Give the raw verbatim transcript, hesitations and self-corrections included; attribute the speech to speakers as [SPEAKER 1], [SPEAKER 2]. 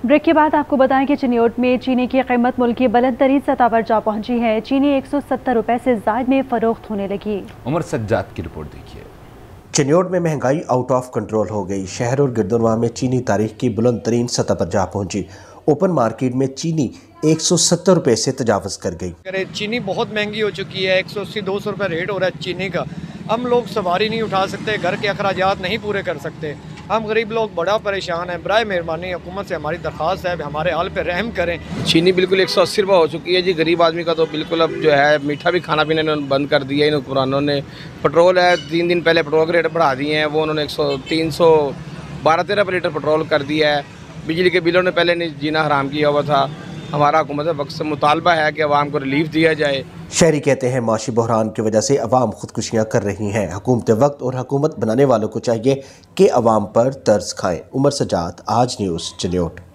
[SPEAKER 1] Break के बाद आपको बताएं कि चिन्योट में चीनी की कीमत मुल्क की बुलंद तरीन सतह पर जा पहुंची है। चीनी एक सौ सत्तर रुपए से जायद में फरोख्त होने लगी।
[SPEAKER 2] उमर सज्जाद की रिपोर्ट देखिए।
[SPEAKER 3] चिन्योट में महंगाई आउट ऑफ कंट्रोल हो गई। शहर और गिरदुनवा में चीनी तारीख की बुलंद तरीन सतह पर जा पहुंची। ओपन मार्केट में चीनी एक सौ सत्तर रुपए से तजावज़ कर गई।
[SPEAKER 4] चीनी बहुत महंगी हो चुकी है, एक सौ अस्सी दो सौ रुपये रेट हो रहा है चीनी का। हम लोग सवारी नहीं उठा सकते, घर के अखराजात नहीं पूरे कर सकते। हम गरीब लोग बड़ा परेशान हैं। बराए मेहरबानी हुकूमत से हमारी दरख्वास्त है, हमारे हाल पे रहम करें।
[SPEAKER 5] चीनी बिल्कुल एक सौ अस्सी रुपये हो चुकी है जी। गरीब आदमी का तो बिल्कुल अब जो है मीठा भी खाना पीना इन्होंने बंद कर दिया है इन हुक्मरानों ने। पेट्रोल है, तीन दिन पहले पेट्रोल के रेट बढ़ा दिए हैं, वो उन्होंने एक सौ तीन सौ बारह तेरह लीटर पेट्रोल कर दिया है। बिजली के बिलों ने पहले नहीं जीना हराम किया हुआ था। हमारा हुकूमत वक्त से मुतालबा है कि अवाम को रिलीफ दिया जाए।
[SPEAKER 3] शहरी कहते हैं माशी बहरान की वजह से अवाम खुदकुशियाँ कर रही हैं। हुकूमत वक्त और हुकूमत बनाने वालों को चाहिए कि अवाम पर तर्स खाएं। उमर सजाद, आज न्यूज़, चिन्योट।